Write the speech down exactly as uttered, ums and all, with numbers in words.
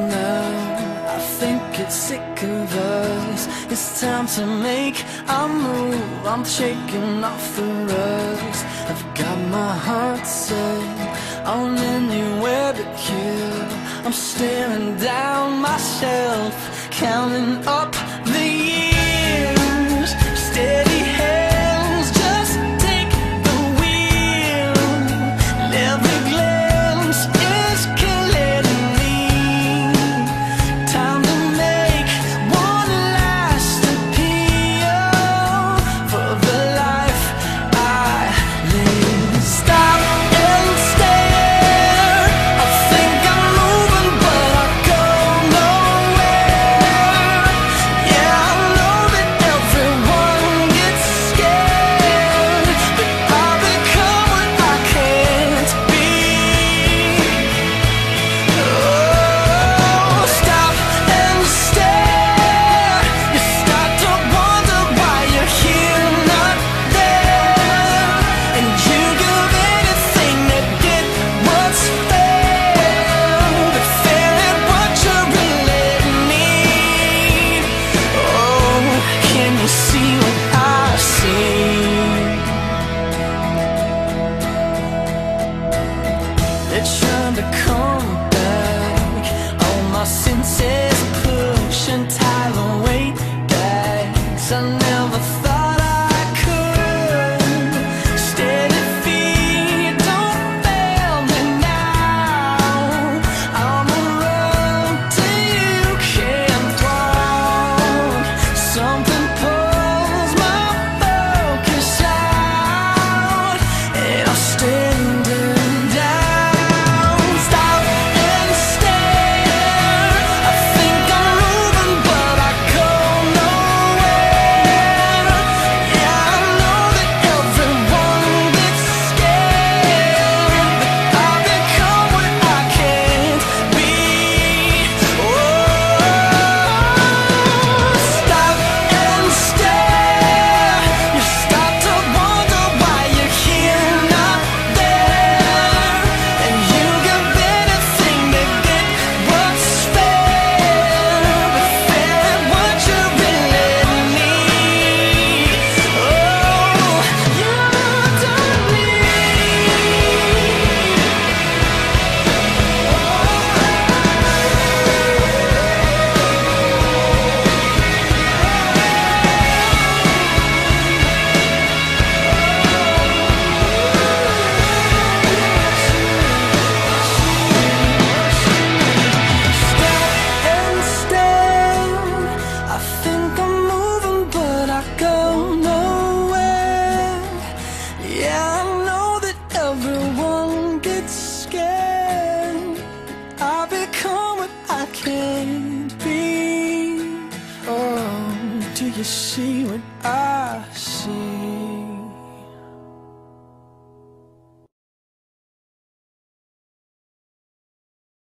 now. I think it's sick of us. It's time to make a move. I'm shaking off the rust. I've got my heart set on anywhere but here. I'm staring down myself, counting up the years. Steady hands, just take the wheel. And every glance is killing me. Time to make one last appeal for the life I live. Stop and stare. I think I'm moving, but I go nowhere. Yeah, I know that everyone gets scared, but I become what I can't be. Oh, stop and stare. You start to wonder why you're here, not there, and you give anything to get what's fair, but fair ain't what you really need. Oh, can you see what I see? They're trying to come back. All my senses push and tie the weight back. I never thought I could. Steady feet, don't fail me now. I'm a road till you can't walk. Something pulls my focus out, and I'm standing down. Stop and stare. I think I'm moving, but I go nowhere. Yeah, I know that everyone gets scared, but I become what I can't be. Oh, stop and stare. You start to wonder why you're here, not there, and you give anything to get what's fair, but fair ain't what you really need. Oh, you don't stop and stare. I think I'm moving, but I go nowhere. Yeah, I know that everyone gets scared. I become what I can't be. Oh, do you see what I see?